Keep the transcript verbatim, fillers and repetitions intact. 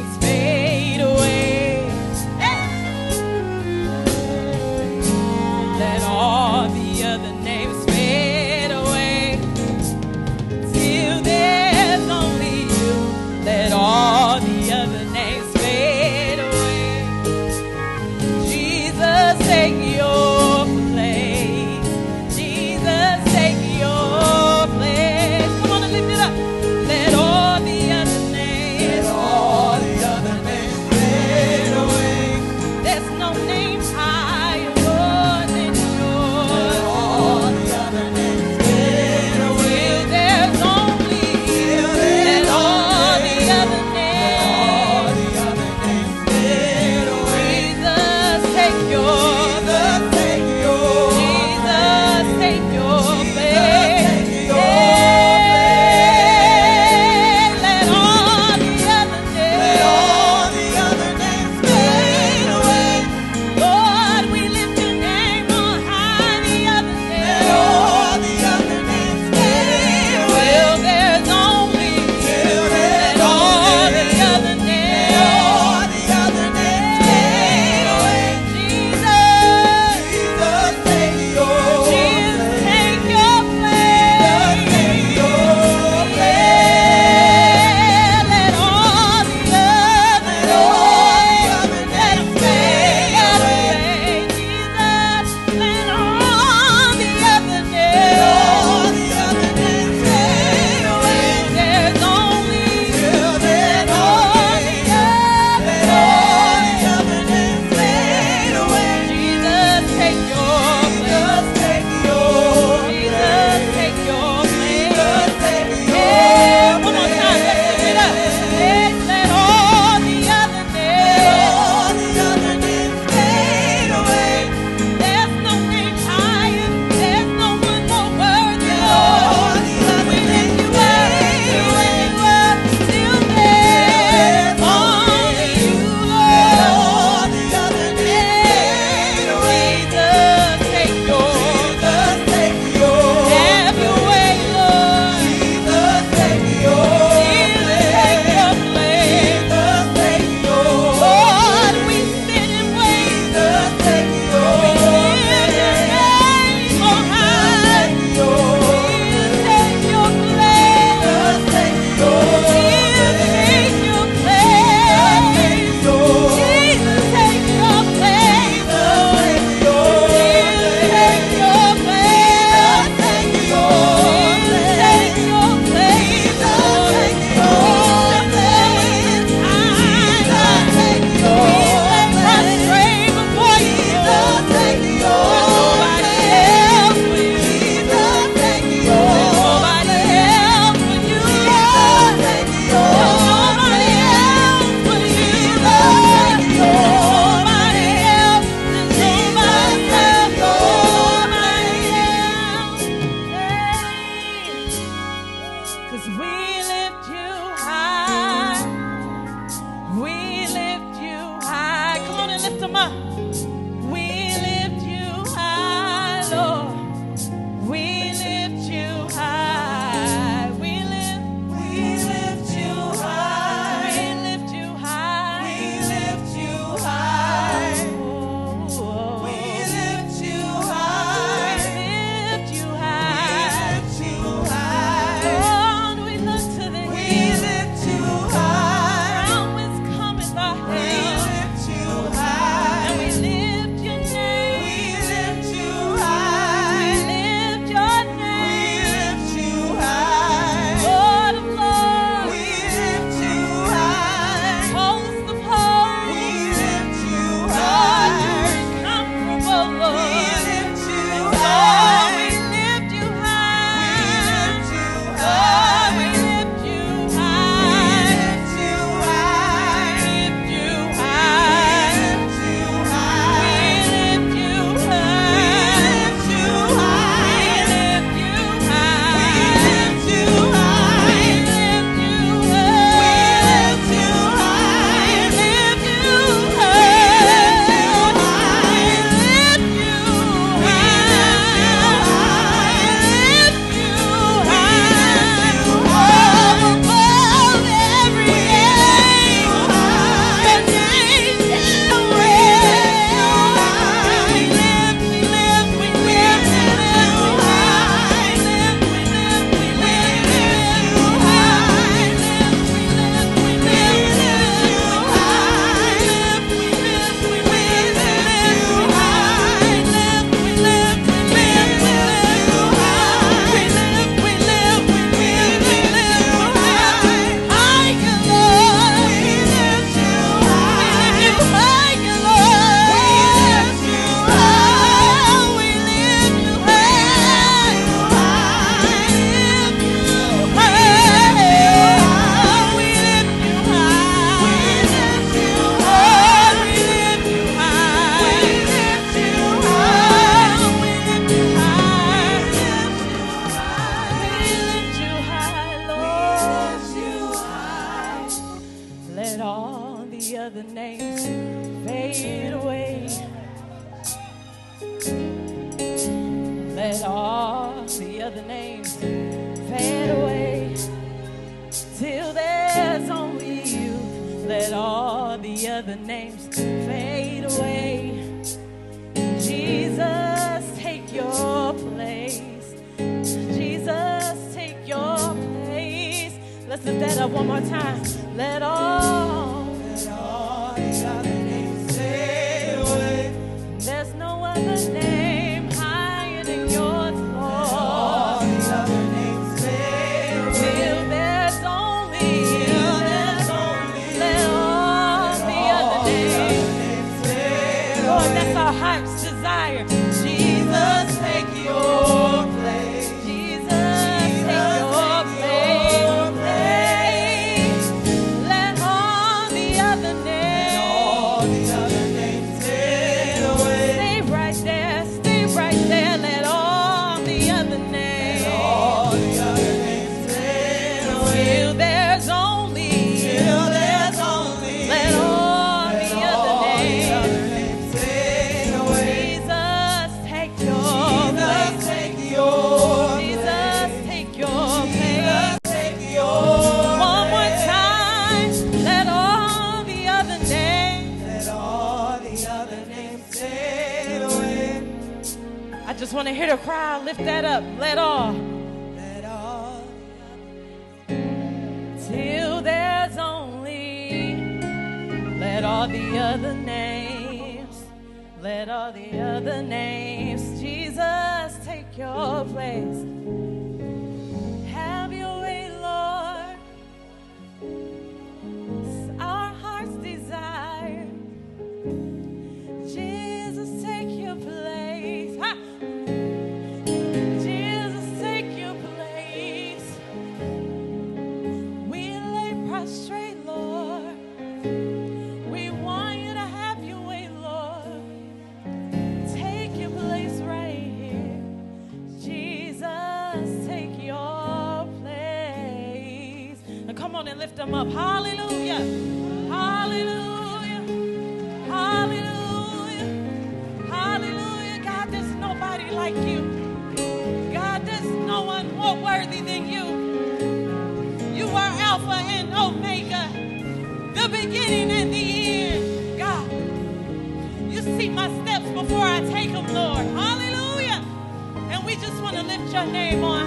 names fade away. Let all the other names fade away. Till there's only you. Let all the other names fade away. Jesus, take your place. Jesus, take your place. Come on and lift it up. Let all the other names, let all the other names fade away. There's no name higher than yours. Let all the other names fade away. There's only you. Let all the other names, let all the other names fade away. Jesus, take your, Jesus, take your, Jesus, take your place. Let all the other names, let all the other names fade away. Lord, we lift your name on high. The other names, let all the other names fade away. Till there's only you. Let all the other names, let all the other names fade away. Jesus, Jesus, take your, Jesus, take your place. Take your place. Let all the other, let all the other names fade away. Jesus, let all the other names, let all the other names fade away. There's only you. Let all the other, let all the other names fade away. Jesus, take your place. Take your, Jesus, take your place. Take your, one more time, let's lift it up. Let, let all the other names, all the other names fade away. There's no name higher. There's no one more worthy. All the other names fade away. Till there's only you, Lord. All the other names fade away. Jesus, take your, Jesus, take your, have your way, Lord. Jesus, take your, Jesus, take your place. Jesus, take your, Lord, we sit and wait. Jesus, take your, we lift your name on high. Jesus, take your place. Jesus, take your, Jesus, take your place. Jesus, take your place. Jesus, take your, Jesus, take your place. Take your, Jesus, take your place. Take your place. Jesus, take your place. Prostrate before you. Jesus, take your place. Nobody else for you. Jesus, take your nobody else for you. Jesus, take your nobody else for you. Jesus, take your nobody else. There's nobody else. Nobody else. 'Cause we lift you high. We lift you high. Come on and lift them up. We lift you high, Lord. We lift you high. We lift, we lift you high. We lift you high. We lift you high. We lift you high. We lift you high. We lift you high. Lord, we look to the hills. We lift you high. From whence cometh our help. We lift you high. And we the other names fade away. Let all the other names fade away till there's only you. Let all the other names fade away. Jesus, take your place. Jesus, take your place. Let's lift that up one more time. Let all, let all the other names fade away. There's no other name higher than yours, Lord. All the other names fade away. Till there's only, till there's only, let all the other names fade away. Lord, that's our heart's desire. Jesus, take your place. Jesus, take your place. Let all the other names, all the other names fade away. Stay right there, stay right there. Let all the other names, let all the other names fade away. Till there's only, till there's only, let all the other names fade away. Jesus, take your place. Take your Jesus, take your place. Take your one more time. Let all the other names, let all the other names fade away. I just want to hear the crowd lift that up. Let all, let all, till there's only, let all the other names, let all the other names. Jesus, take your place. Have your way, Lord. It's our heart's desire. Jesus, take your place. Ha! Jesus, take your place. We lay prostrate, Lord. We want you to have your way, Lord. Take your place right here. Jesus, take your place. Now come on and lift them up. Hallelujah. Hallelujah. Hallelujah. Hallelujah. God, there's nobody like you. God, there's no one more worthy than you. You are Alpha and Omega, the beginning and the end. God, you see my steps before I take them, Lord. Hallelujah. And we just want to lift your name on